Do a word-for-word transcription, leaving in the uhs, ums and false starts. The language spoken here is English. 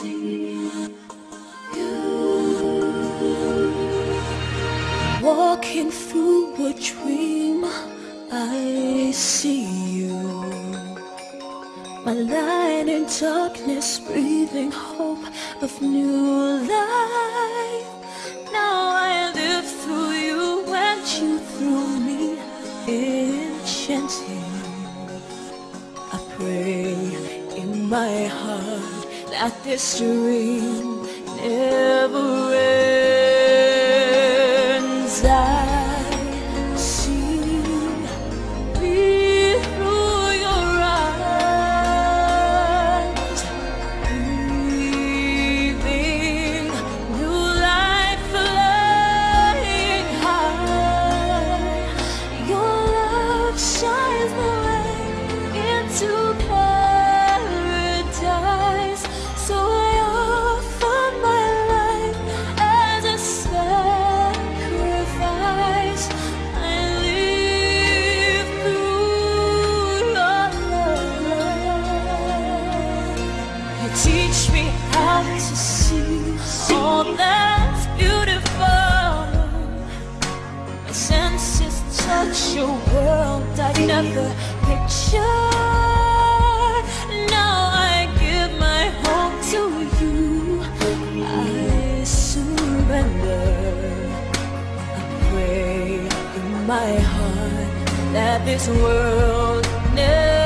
see you. Walking through a dream, I see you. My light in darkness, breathing hope of new life. Now I live through you and you through me, enchanting. I pray in my heart that this dream never ends. I see me through your eyes, breathing new life, flying high. Your love shines the way into paradise. So I offer my life as a sacrifice. I live through your love. You teach me how to see all that's beautiful. My senses touch your world I never pictured. Now I give my home to you. I surrender. I pray in my heart that this world never